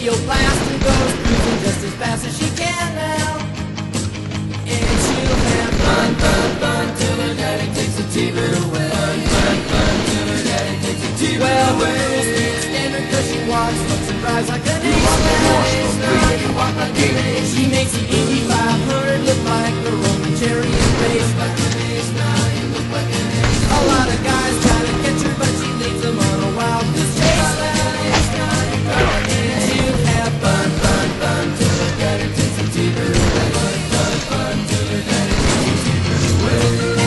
radio blast and goes cruising just as fast as she can now. And she'll have fun, fun, fun till her daddy takes the T-bird away. Fun, fun, fun till her daddy takes the T-bird away. Well, the girl speaks standard 'cause she walks, looks and drives like an ace. She makes the Indy 500 look like a Roman chariot race. A lot of guys try to catch her, but she leads them on a wild goose chase. And she'll have fun, fun, fun till her daddy takes the T-bird away. Fun, fun, fun till her daddy takes the T-bird away.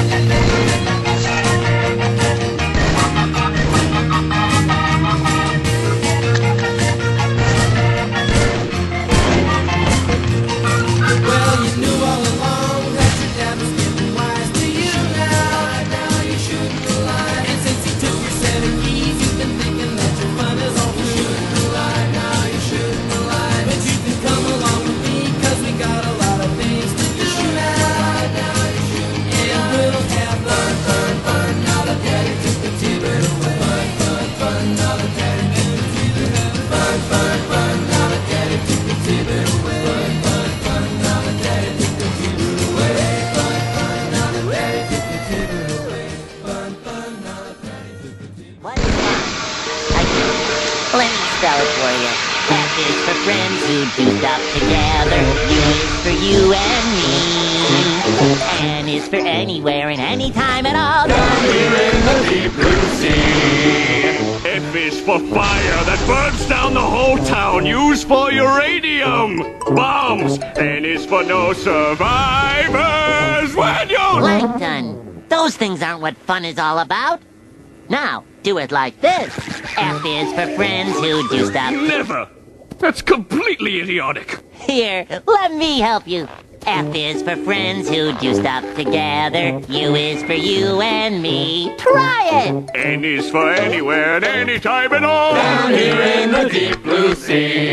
Well, you knew all along that your dad was getting wise to you now. Now you shouldn't lie. And since he took your set of keys, you've been thinking that your fun is all through. You shouldn't lie. Now you shouldn't lie. But you can come along with me, 'cause we got a lot of things to do now. Now you shouldn't lie. And we'll have fun, fun, fun. Now that daddy took the T-bird away. Fun, fun, fun. Now that daddy took the T-bird away. Fun, fun, fun. Now that daddy took the T-bird away. Fun, fun, fun. Now that daddy took the T-bird away. Fun, fun. Now that daddy took the T-bird away. Fun, fun. Now that daddy took the T-bird away. What is fun? Let me spell it for you. F is for friends who do stuff together. U is for you and me. N is for anywhere and anytime at all. Down here in the deep blue sea. F is for fire that burns down the whole town. Use for uranium bombs. N is for no survivors when you're... Plankton. Those things aren't what fun is all about. Now, do it like this. F is for friends who do stuff... Never! That's completely idiotic. Here, let me help you. F is for friends who do stuff together. U is for you and me. Try it! N is for anywhere and anytime at all. Down here in the deep blue sea.